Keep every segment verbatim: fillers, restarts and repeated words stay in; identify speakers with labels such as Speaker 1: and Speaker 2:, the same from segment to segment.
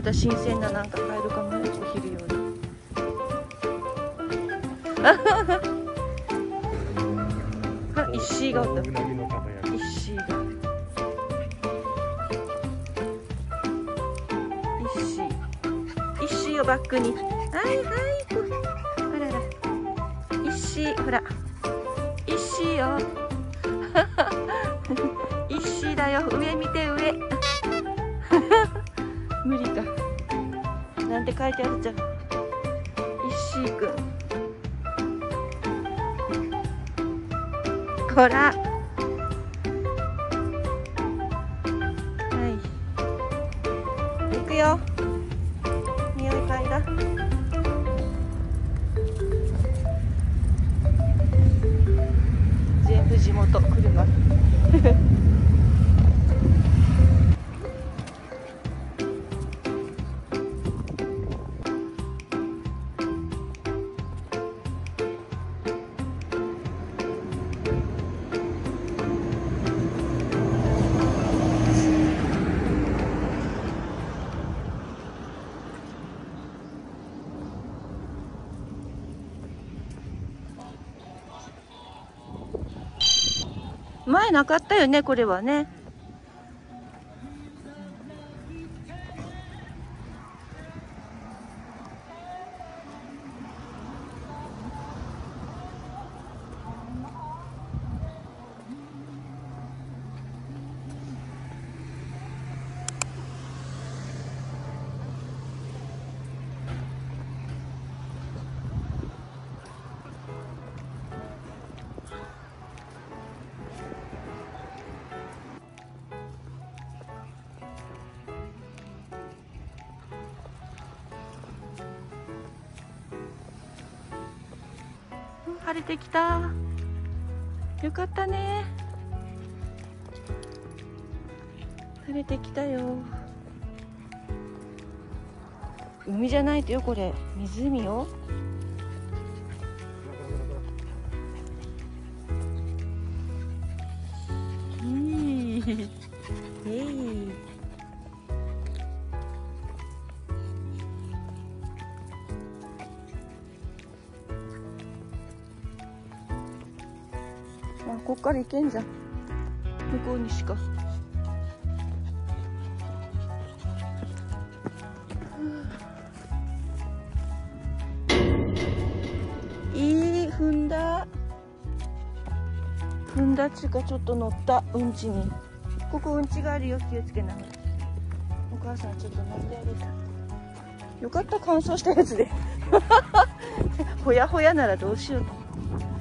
Speaker 1: た新鮮ななんか買えるかもね、お昼用に。あ、石井がおった。石井が。石井。石井をバックに。はいはい。ほらら。石井、ほら。石井よ。石井だよ。上見て、上。無理か。なんて書いてあるじゃん。石井くん。ほら。はい。行くよ。匂い嗅いだ。全部地元車。前なかったよね、これはね。晴れてきた。よかったね。晴れてきたよ。海じゃないとよ、これ湖よ。いいえい。あ、こっから行けんじゃん。向こうにしか。いい、踏んだ。踏んだっちゅうか、ちょっと乗った、うんちに。ここうんちがあるよ、気をつけながら。お母さんちょっと乗ってあげた。よかった、乾燥したやつで。ほやほやならどうしようと。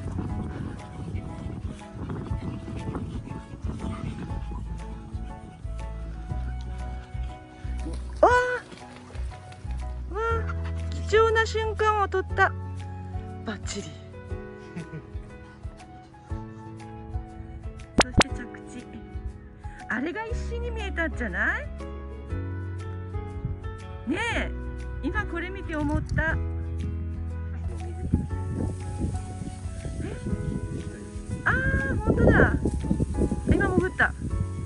Speaker 1: 貴重な瞬間を撮った。バッチリ。そして着地。あれが石に見えたんじゃない？ねえ、今これ見て思った。え、ああ、本当だ。今潜った。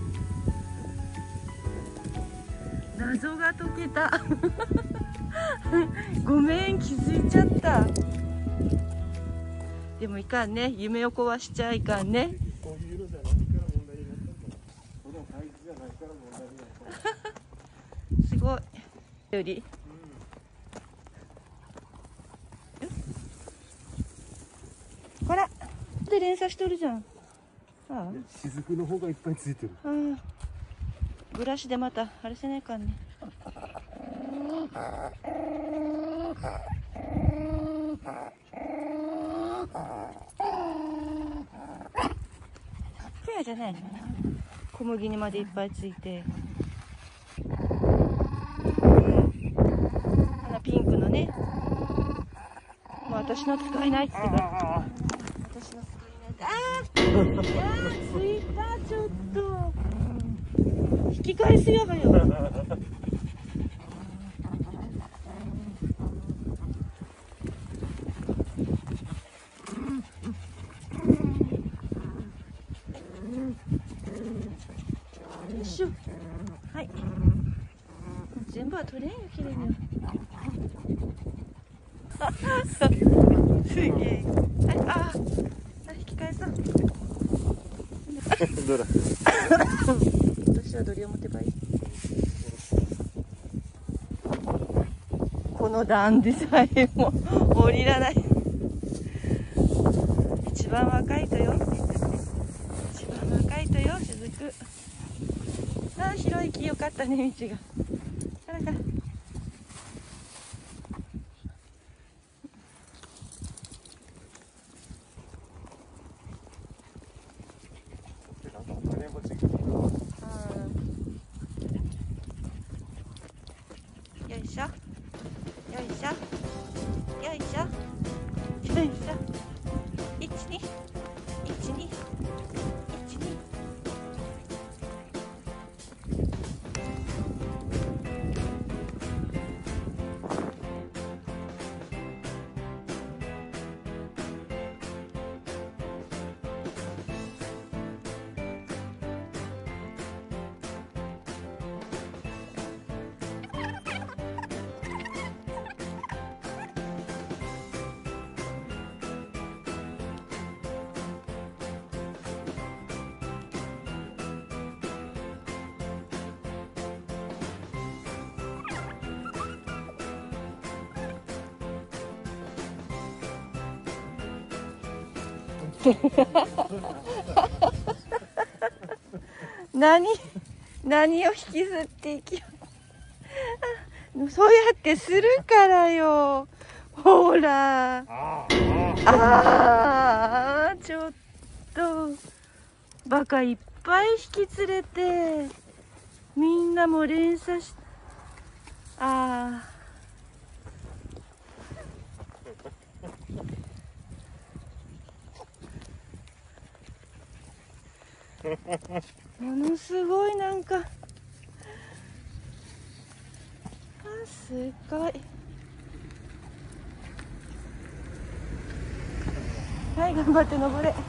Speaker 1: 謎が解けた。ごめん、気づいちゃった。でもいかんね、夢を壊しちゃいかんね。すごい。より。ほら、で連鎖しとるじゃん。ああ、
Speaker 2: 雫の方がいっぱいついてる。
Speaker 1: ああ、ブラシでまたあれせないかんね。フェアじゃないの？小麦にまでいっぱいついて。あのピンクのね。もう私の使えないって言ってから。私の使えないって。ああ、いやー、ついた、ちょっと。引き返すよ、はよ。よいしょ。はい。全部は取取れんよきれいに。すげえ。ああ、引き返そう。
Speaker 2: どうだ。
Speaker 1: 私はどれを持てばいい。この段でさえも降りらない。一番若いとよ。一番若いとよ、しずく。ああ、広い木よかったね、道が。からから。よいしょ。よいしょ。よいしょ。よいしょ。一二。一二。一二。何何を引きずっていきよう。そうやってするからよ。ほら。ああ、ちょっとバカいっぱい引き連れて、みんなも連鎖し、ああ。ものすごいなんか、あ、すごい。はい、頑張って登れ。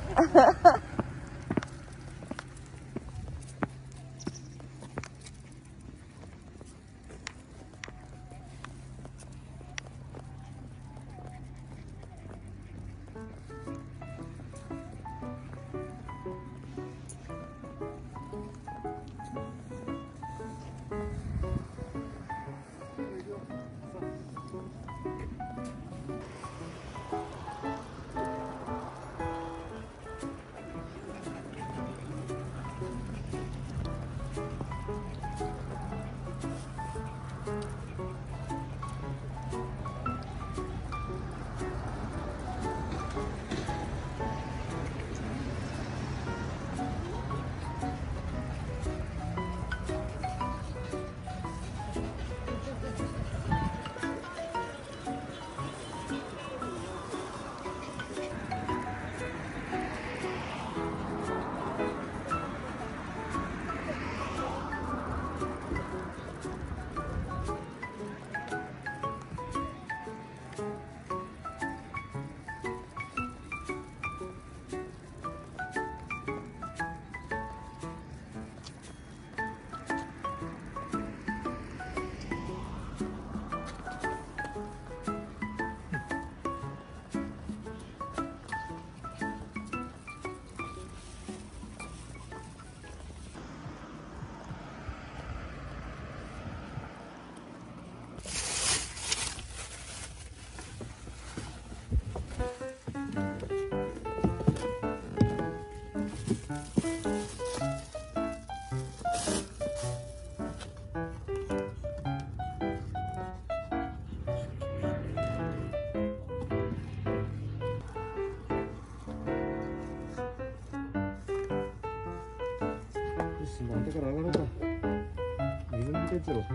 Speaker 2: なんだから上がろうか。水に出てろ。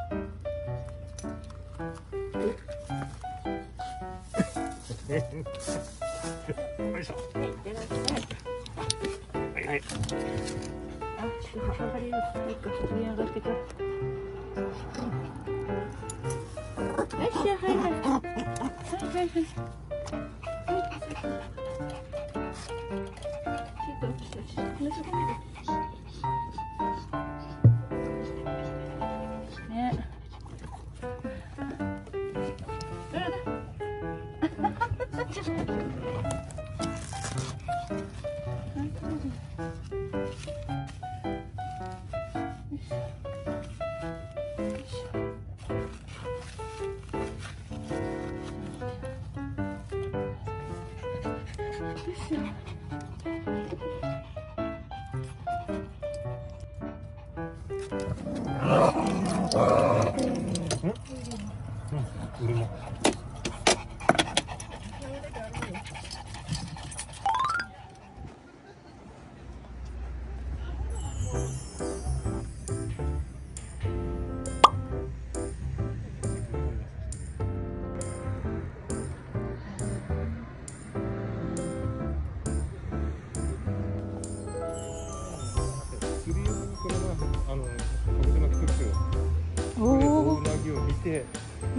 Speaker 2: よいしょ。はいはい。
Speaker 1: あ、ちょっと上がれる。いいか、上に上がってか。よいしょ、はいはい。はいはいはい。ね。 ちょっと待って。
Speaker 2: 俺も。釣り用のこれはあの鹿児島来てるけど、これ大うなぎを見て。
Speaker 1: うん。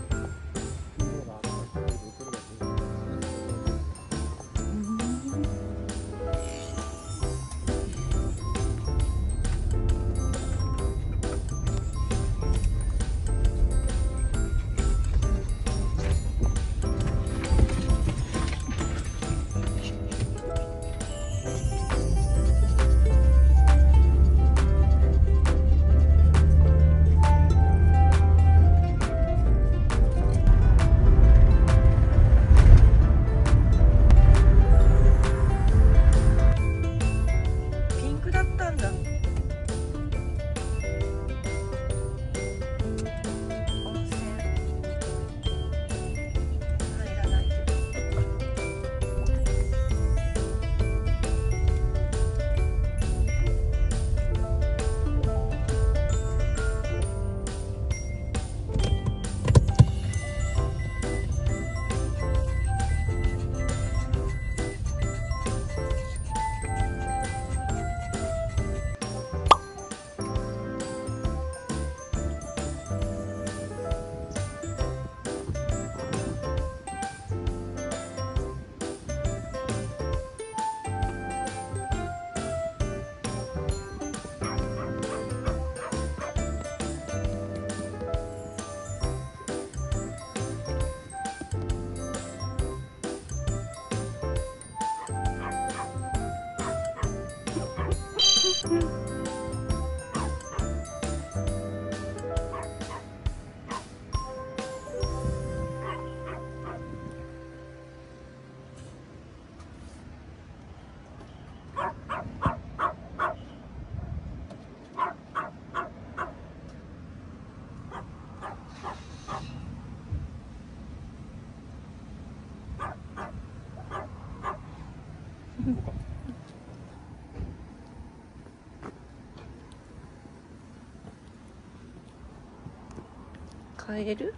Speaker 1: カエル？カエルの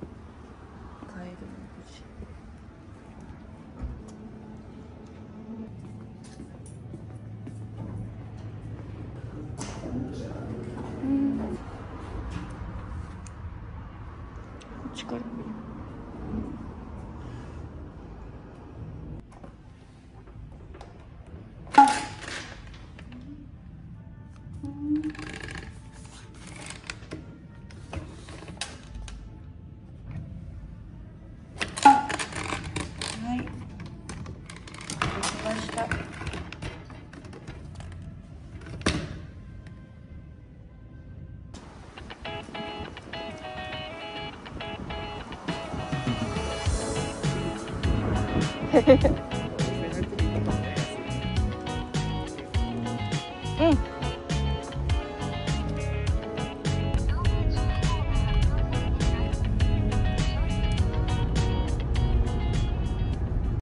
Speaker 1: 星。うん。こっちから見る。はい、できました。へへへ。